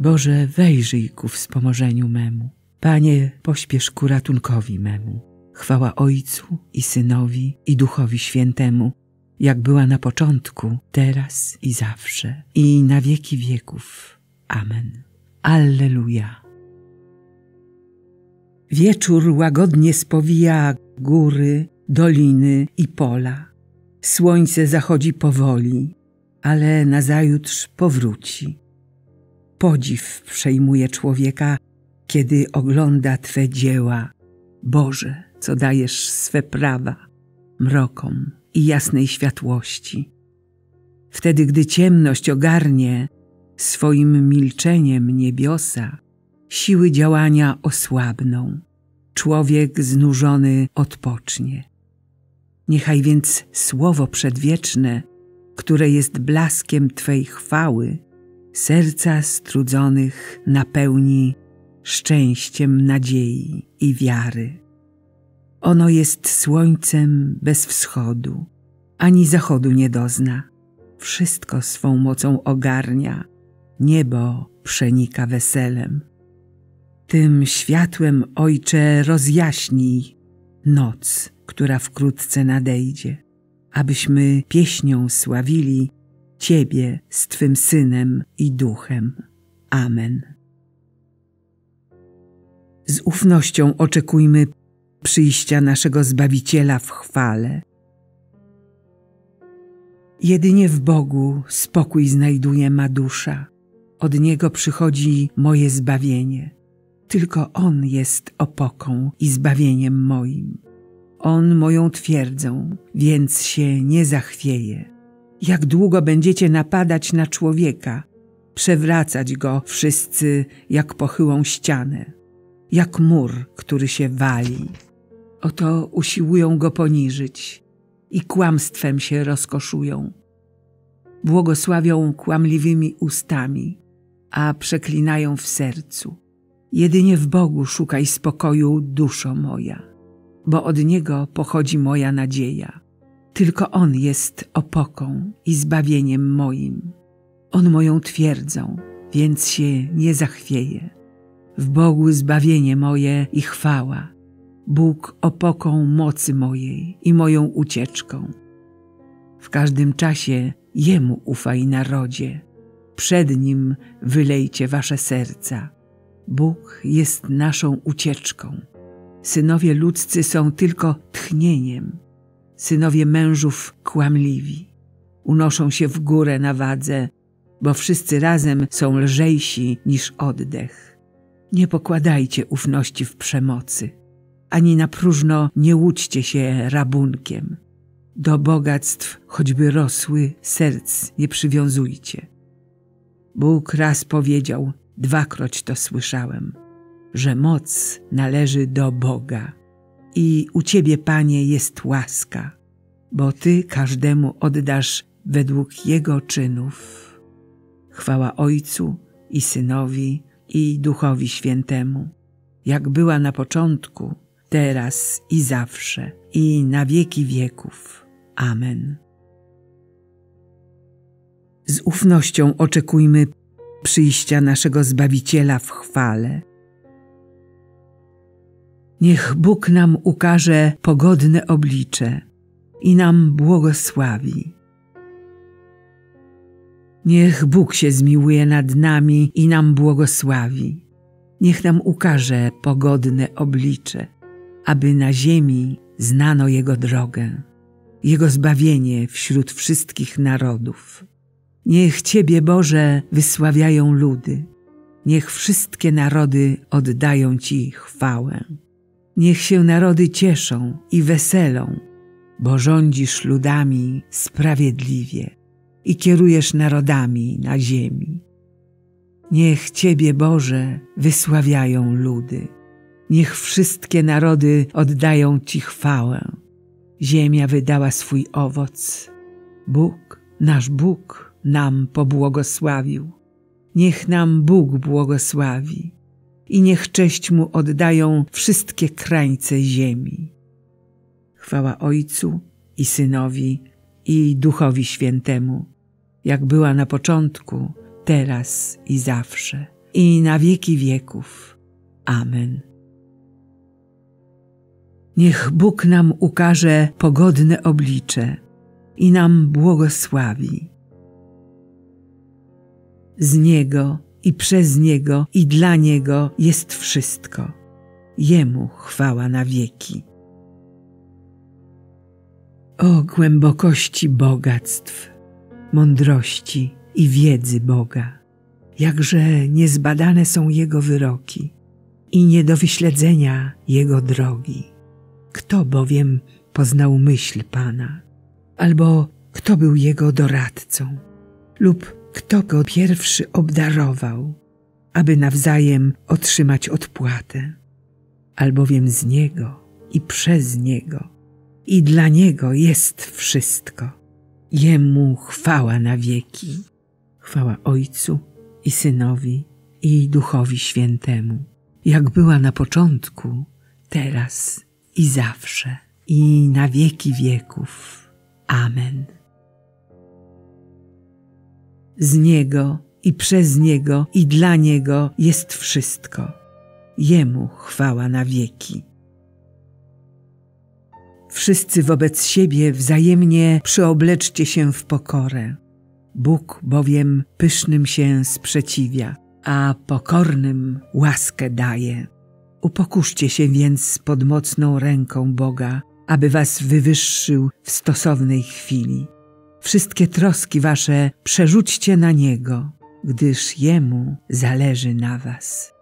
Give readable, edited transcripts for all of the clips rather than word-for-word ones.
Boże, wejrzyj ku wspomożeniu memu. Panie, pośpiesz ku ratunkowi memu. Chwała Ojcu i Synowi i Duchowi Świętemu, jak była na początku, teraz i zawsze, i na wieki wieków. Amen. Alleluja. Wieczór łagodnie spowija góry, doliny i pola. Słońce zachodzi powoli, ale nazajutrz powróci. Podziw przejmuje człowieka, kiedy ogląda Twe dzieła. Boże, co dajesz swe prawa mrokom i jasnej światłości. Wtedy, gdy ciemność ogarnie swoim milczeniem niebiosa, siły działania osłabną, człowiek znużony odpocznie. Niechaj więc słowo przedwieczne, które jest blaskiem Twej chwały, serca strudzonych napełni szczęściem nadziei i wiary. Ono jest słońcem bez wschodu, ani zachodu nie dozna. Wszystko swą mocą ogarnia, niebo przenika weselem. Tym światłem, Ojcze, rozjaśnij noc, która wkrótce nadejdzie, abyśmy pieśnią sławili Ciebie z Twym Synem i Duchem. Amen. Z ufnością oczekujmy przyjścia naszego Zbawiciela w chwale. Jedynie w Bogu spokój znajduje ma dusza. Od Niego przychodzi moje zbawienie. Tylko On jest opoką i zbawieniem moim. On moją twierdzą, więc się nie zachwieje. Jak długo będziecie napadać na człowieka, przewracać go wszyscy jak pochyłą ścianę, jak mur, który się wali. Oto usiłują go poniżyć i kłamstwem się rozkoszują. Błogosławią kłamliwymi ustami, a przeklinają w sercu. Jedynie w Bogu szukaj spokoju, duszo moja, bo od Niego pochodzi moja nadzieja. Tylko On jest opoką i zbawieniem moim. On moją twierdzą, więc się nie zachwieje. W Bogu zbawienie moje i chwała. Bóg opoką mocy mojej i moją ucieczką. W każdym czasie Jemu ufaj, narodzie. Przed Nim wylejcie wasze serca. Bóg jest naszą ucieczką. Synowie ludzcy są tylko tchnieniem. Synowie mężów kłamliwi. Unoszą się w górę na wadze, bo wszyscy razem są lżejsi niż oddech. Nie pokładajcie ufności w przemocy, ani na próżno nie łudźcie się rabunkiem. Do bogactw, choćby rosły, serc nie przywiązujcie. Bóg raz powiedział, dwakroć to słyszałem, że moc należy do Boga. I u Ciebie, Panie, jest łaska, bo Ty każdemu oddasz według jego czynów. Chwała Ojcu i Synowi i Duchowi Świętemu, jak była na początku, teraz i zawsze, i na wieki wieków. Amen. Z ufnością oczekujmy przyjścia naszego Zbawiciela w chwale. Niech Bóg nam ukaże pogodne oblicze i nam błogosławi. Niech Bóg się zmiłuje nad nami i nam błogosławi. Niech nam ukaże pogodne oblicze, aby na ziemi znano Jego drogę, Jego zbawienie wśród wszystkich narodów. Niech Ciebie, Boże, wysławiają ludy. Niech wszystkie narody oddają Ci chwałę. Niech się narody cieszą i weselą, bo rządzisz ludami sprawiedliwie i kierujesz narodami na ziemi. Niech Ciebie, Boże, wysławiają ludy. Niech wszystkie narody oddają Ci chwałę. Ziemia wydała swój owoc. Bóg, nasz Bóg, nam pobłogosławił. Niech nam Bóg błogosławi i niech cześć Mu oddają wszystkie krańce ziemi. Chwała Ojcu i Synowi i Duchowi Świętemu, jak była na początku, teraz i zawsze, i na wieki wieków. Amen. Niech Bóg nam ukaże pogodne oblicze i nam błogosławi. Z Niego i przez Niego i dla Niego jest wszystko. Jemu chwała na wieki. O głębokości bogactw, mądrości i wiedzy Boga, jakże niezbadane są Jego wyroki i nie do wyśledzenia Jego drogi. Kto bowiem poznał myśl Pana, albo kto był Jego doradcą, lub kto Go pierwszy obdarował, aby nawzajem otrzymać odpłatę? Albowiem z Niego i przez Niego i dla Niego jest wszystko. Jemu chwała na wieki. Chwała Ojcu i Synowi i Duchowi Świętemu, jak była na początku, teraz i zawsze, i na wieki wieków. Amen. Z Niego i przez Niego i dla Niego jest wszystko. Jemu chwała na wieki. Wszyscy wobec siebie wzajemnie przyobleczcie się w pokorę. Bóg bowiem pysznym się sprzeciwia, a pokornym łaskę daje. Upokurzcie się więc pod mocną ręką Boga, aby was wywyższył w stosownej chwili. Wszystkie troski wasze przerzućcie na Niego, gdyż Jemu zależy na was.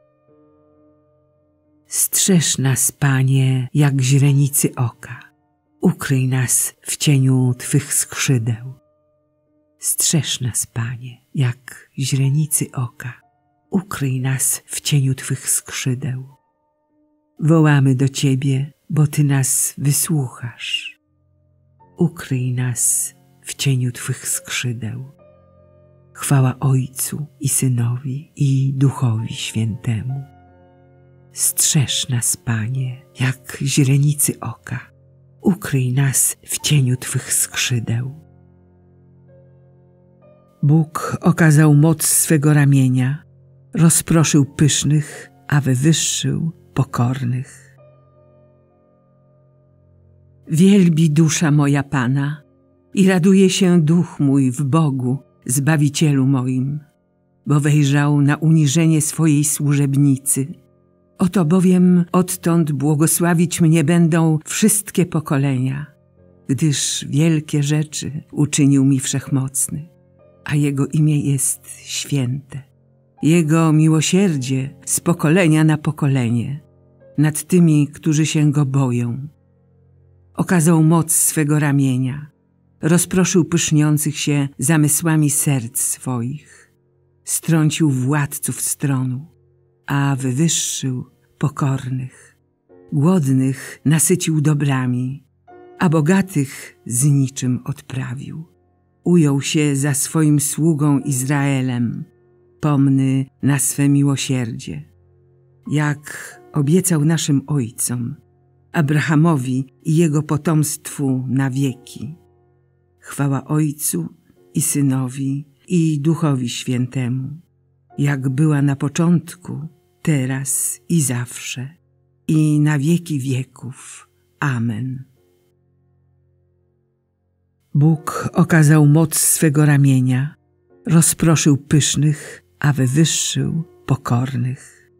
Strzeż nas, Panie, jak źrenicy oka. Ukryj nas w cieniu Twych skrzydeł. Strzeż nas, Panie, jak źrenicy oka. Ukryj nas w cieniu Twych skrzydeł. Wołamy do Ciebie, bo Ty nas wysłuchasz. Ukryj nas w cieniu Twych skrzydeł. Chwała Ojcu i Synowi i Duchowi Świętemu. Strzeż nas, Panie, jak źrenicy oka. Ukryj nas w cieniu Twych skrzydeł. Bóg okazał moc swego ramienia, rozproszył pysznych, a wywyższył pokornych. Wielbi dusza moja Pana i raduje się duch mój w Bogu, Zbawicielu moim, bo wejrzał na uniżenie swojej służebnicy. Oto bowiem odtąd błogosławić mnie będą wszystkie pokolenia, gdyż wielkie rzeczy uczynił mi Wszechmocny, a Jego imię jest święte. Jego miłosierdzie z pokolenia na pokolenie nad tymi, którzy się Go boją. Okazał moc swego ramienia, rozproszył pyszniących się zamysłami serc swoich, strącił władców stronu, a wywyższył pokornych. Głodnych nasycił dobrami, a bogatych z niczym odprawił. Ujął się za swoim sługą Izraelem, pomny na swe miłosierdzie, jak obiecał naszym ojcom, Abrahamowi i jego potomstwu na wieki. Chwała Ojcu i Synowi i Duchowi Świętemu, jak była na początku, teraz i zawsze, i na wieki wieków. Amen. Bóg okazał moc swego ramienia, rozproszył pysznych, a wywyższył pokornych.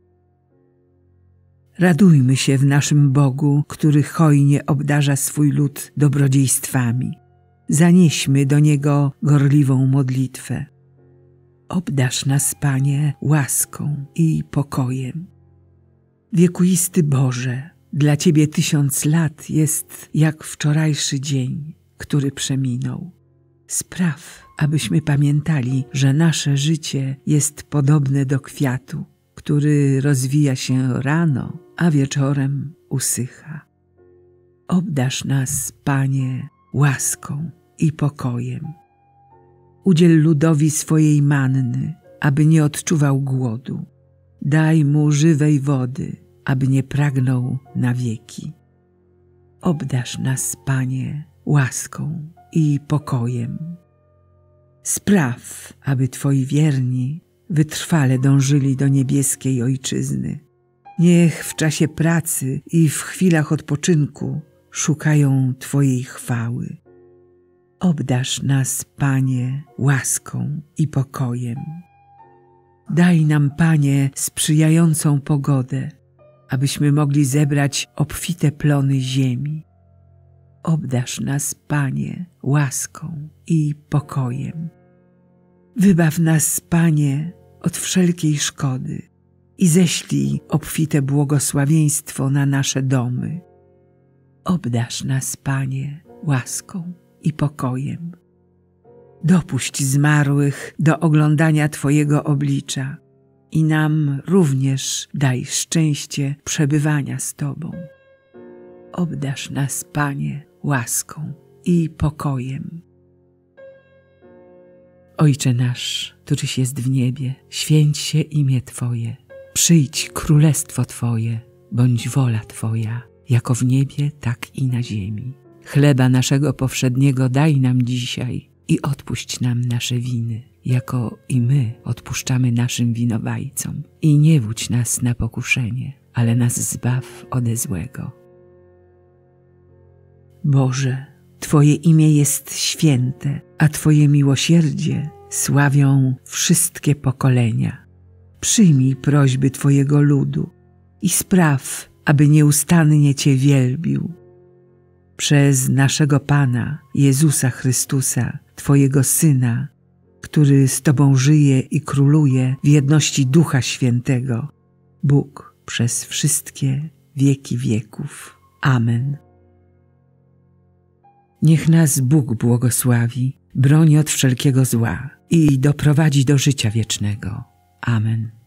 Radujmy się w naszym Bogu, który hojnie obdarza swój lud dobrodziejstwami. Zanieśmy do Niego gorliwą modlitwę. Obdarz nas, Panie, łaską i pokojem. Wiekuisty Boże, dla Ciebie 1000 lat jest jak wczorajszy dzień, który przeminął. Spraw, abyśmy pamiętali, że nasze życie jest podobne do kwiatu, który rozwija się rano, a wieczorem usycha. Obdarz nas, Panie, łaską i pokojem. Udziel ludowi swojej manny, aby nie odczuwał głodu. Daj mu żywej wody, aby nie pragnął na wieki. Obdarz nas, Panie, łaską i pokojem. Spraw, aby Twoi wierni wytrwale dążyli do niebieskiej Ojczyzny. Niech w czasie pracy i w chwilach odpoczynku szukają Twojej chwały. Obdarz nas, Panie, łaską i pokojem. Daj nam, Panie, sprzyjającą pogodę, abyśmy mogli zebrać obfite plony ziemi. Obdarz nas, Panie, łaską i pokojem. Wybaw nas, Panie, od wszelkiej szkody i ześlij obfite błogosławieństwo na nasze domy. Obdarz nas, Panie, łaską i pokojem. Dopuść zmarłych do oglądania Twojego oblicza i nam również daj szczęście przebywania z Tobą. Obdarz nas, Panie, łaską i pokojem. Ojcze nasz, któryś jest w niebie, święć się imię Twoje. Przyjdź królestwo Twoje, bądź wola Twoja, jako w niebie, tak i na ziemi. Chleba naszego powszedniego daj nam dzisiaj i odpuść nam nasze winy, jako i my odpuszczamy naszym winowajcom. I nie wódź nas na pokuszenie, ale nas zbaw ode złego. Boże, Twoje imię jest święte, a Twoje miłosierdzie sławią wszystkie pokolenia. Przyjmij prośby Twojego ludu i spraw, aby nieustannie Cię wielbił. Przez naszego Pana, Jezusa Chrystusa, Twojego Syna, który z Tobą żyje i króluje w jedności Ducha Świętego, Bóg przez wszystkie wieki wieków. Amen. Niech nas Bóg błogosławi, broni od wszelkiego zła i doprowadzi do życia wiecznego. Amen.